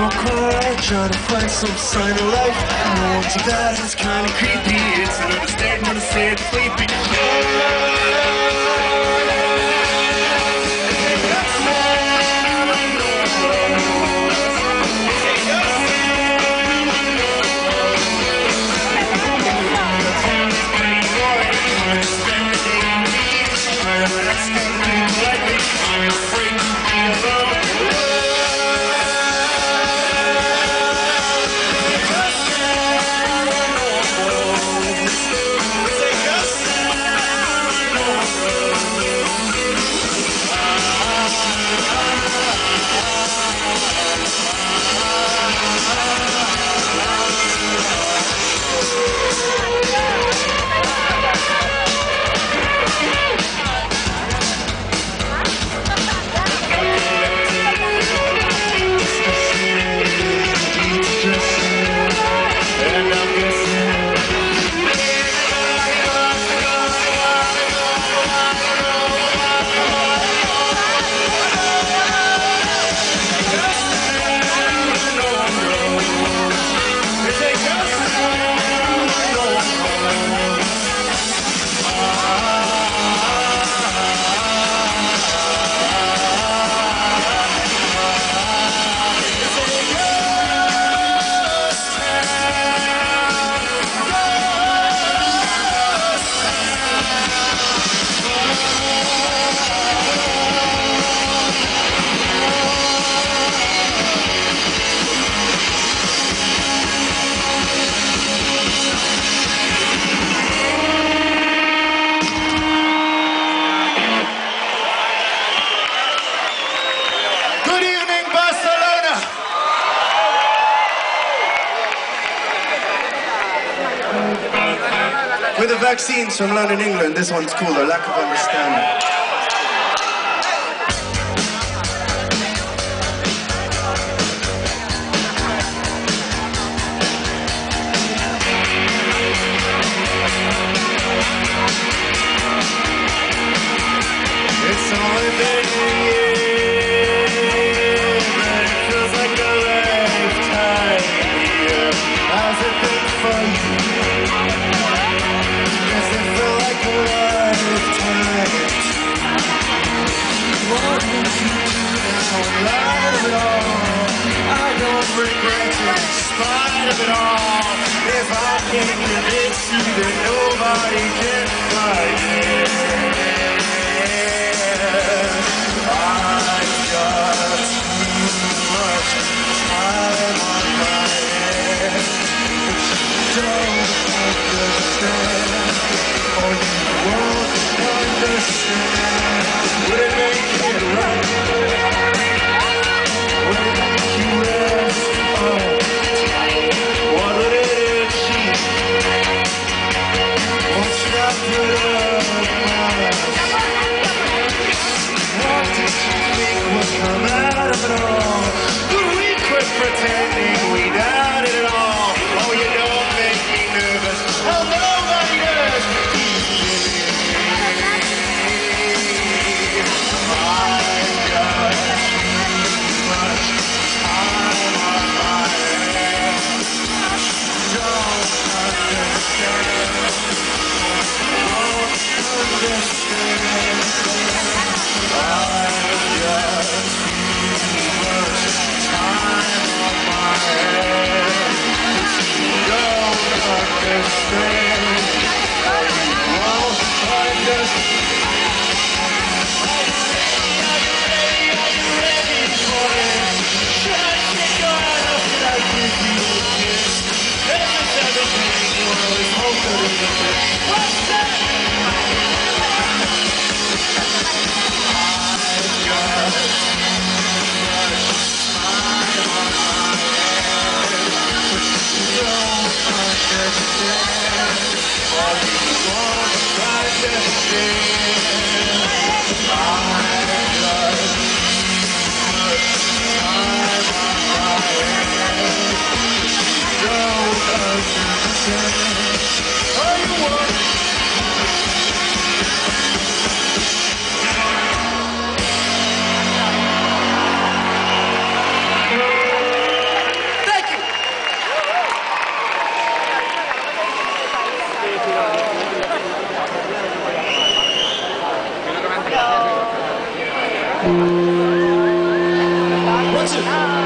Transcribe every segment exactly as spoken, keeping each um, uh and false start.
all quiet, trying to find some sign of life. No one's about it, it's kinda creepy. It's an understatement to say it's sleepy. With the vaccines from London, England, this one's called A Lack of Understanding. It's only been a year, but it feels like a lifetime here. How's it been for you? Does it feel like a lifetime? What would you do now in light of it all? I don't regret it in spite of it all. If I can't convince you, then nobody can fight it. I've got too much time on my hands, but you don't understand, or you won't understand. Would it make it right? Would it make you rest? Oh, what would it achieve? What should I put up my? What did you think would come out of it all? Could we quit pretending we doubted it all? Oh, you don't make me nervous. Oh, nobody does. I've got too much time on my hands. Don't understand. Won't understand. I've got too much time on my One, two.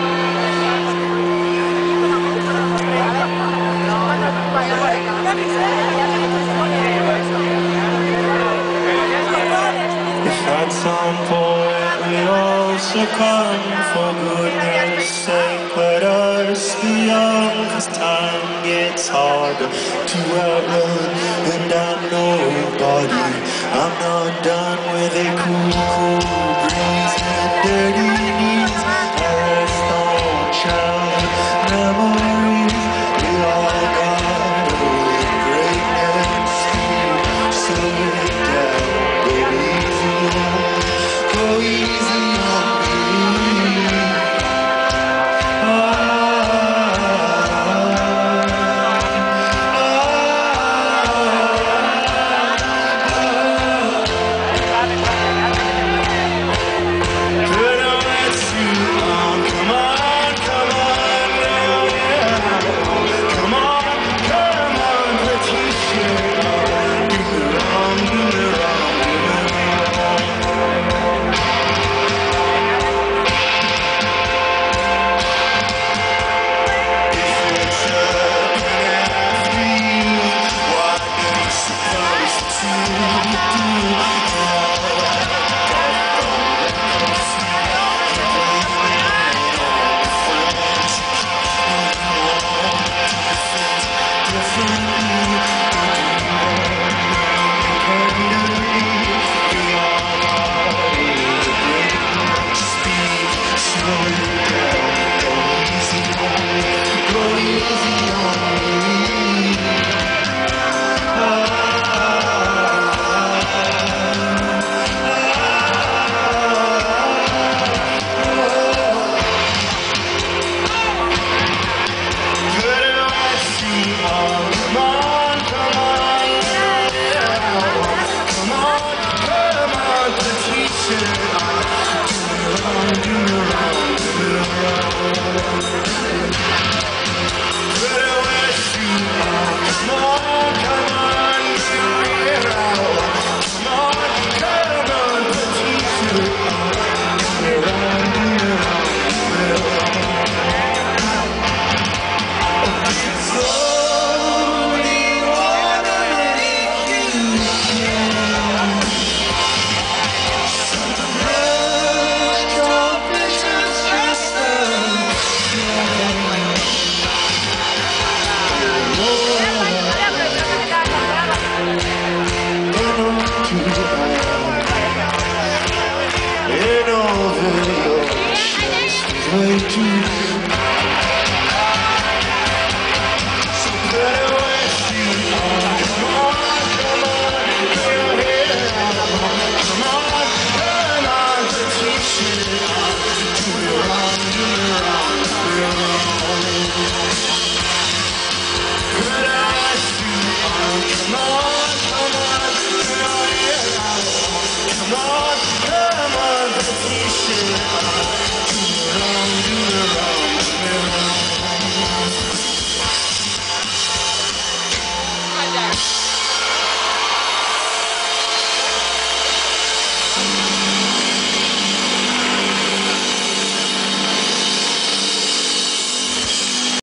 If at some point we all succumb, for goodness sake let us be young, 'cause time gets harder to outrun, and I know, buddy, I'm not done with a cool, cool